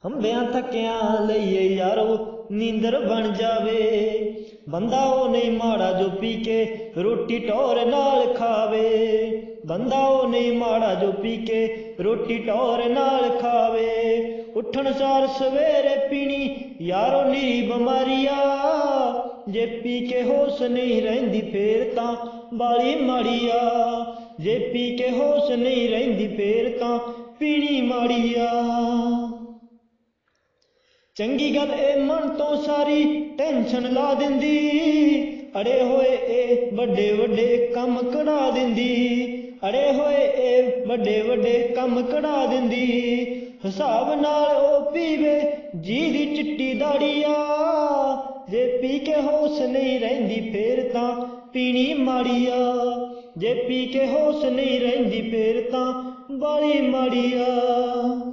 ਹੰਬਿਆਂ ਥੱਕਿਆਂ ਲਈਏ ਯਾਰੋ ਨੀਂਦਰ ਬਣ ਜਾਵੇ। ਬੰਦਾ ਉਹ ਨਹੀਂ ਮਾੜਾ ਜੋ ਪੀ ਕੇ ਰੋਟੀ ਟੌਰ ਨਾਲ ਖਾਵੇ। ਬੰਦਾ ਉਹ ਨਹੀਂ ਮਾੜਾ ਜੋ ਪੀ ਕੇ ਰੋਟੀ ਟੌਰ ਨਾਲ ਖਾਵੇ। ਉੱਠਣ ਸਾਰ ਸਵੇਰੇ ਪੀਣੀ ਯਾਰੋ ਨੀ ਬਿਮਾਰੀ ਆ। ਜੇ ਪੀ ਕੇ ਹੋਸ਼ ਨਹੀਂ ਰਹਿੰਦੀ ਫੇਰ ਤਾਂ ਬਾਲੀ ਮਾੜੀ ਆ। ਜੇ ਪੀ ਕੇ ਹੋਸ਼ ਨਹੀਂ ਰਹਿੰਦੀ ਫੇਰ ਤਾਂ ਪੀਣੀ ਮਾੜੀ ਆ। ਚੰਗੀ ਗੱਲ ਇਹ ਮਨ ਤੋਂ ਸਾਰੀ ਟੈਨਸ਼ਨ ਲਾ ਦਿੰਦੀ। ਅੜੇ ਹੋਏ ਇਹ ਵੱਡੇ ਵੱਡੇ ਕੰਮ ਕਢਾ ਦਿੰਦੀ। ਅੜੇ ਹੋਏ ਇਹ ਵੱਡੇ ਵੱਡੇ ਕੰਮ ਕਢਾ ਦਿੰਦੀ। ਹਿਸਾਬ ਨਾਲ ਉਹ ਪੀਵੇ ਜੀ ਦੀ ਚਿੱਟੀ ਦਾੜੀ ਆ। ਜੇ ਪੀ ਕੇ ਹੋਸ਼ ਨਹੀਂ ਰਹਿੰਦੀ ਫੇਰ ਤਾਂ ਪੀਣੀ ਮਾੜੀ ਆ। ਜੇ ਪੀ ਕੇ ਹੋਸ਼ ਨਹੀਂ ਰਹਿੰਦੀ ਫੇਰ ਤਾਂ ਬਾਲੀ ਮਾੜੀ ਆ।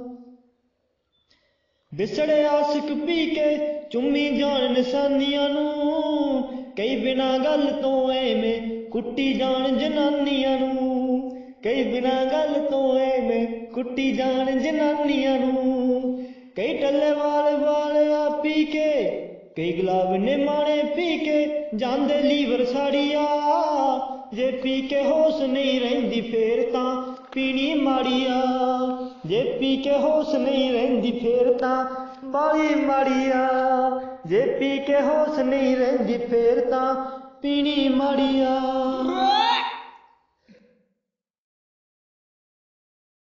ਵਿਛੜੇ ਆਸ਼ਿਕ ਪੀ ਕੇ ਚੁੰਮੀ ਜਾਣ ਨਿਸ਼ਾਨੀਆਂ ਨੂੰ। ਕਈ ਬਿਨਾਂ ਗੱਲ ਤੋਂ ਐਵੇਂ ਕੁੱਟੀ ਜਾਣ ਜਨਾਨੀਆਂ ਨੂੰ। ਕਈ ਬਿਨਾਂ ਗੱਲ ਤੋਂ ਐਵੇਂ ਕੁੱਟੀ ਜਾਣ ਜਨਾਨੀਆਂ ਨੂੰ। ਕਈ ਟੱਲੇ ਵਾਲ ਆ ਪੀ ਕੇ ਕਈ ਗੁਲਾਬ ਨੇ ਮਾਣੇ ਪੀ ਕੇ ਜਾਂਦੇ ਲੀਵਰ ਸਾੜੀਆ। ਜੇ ਪੀ ਕੇ ਹੋਸ਼ ਨਹੀਂ ਰਹਿੰਦੀ ਫੇਰ ਤਾਂ ਪੀਣੀ ਮਾੜੀ ਆ। ਜੇ ਪੀ ਕੇ ਹੋਸ਼ ਨਹੀਂ ਰਹਿੰਦੀ ਫੇਰ ਤਾਂ ਬਾਲੀ ਮਾੜੀ ਆ। ਜੇ ਪੀ ਕੇ ਹੋਸ਼ ਨਹੀਂ ਰਹਿੰਦੀ ਫੇਰ ਤਾਂ ਪੀਣੀ ਮਾੜੀ ਆ।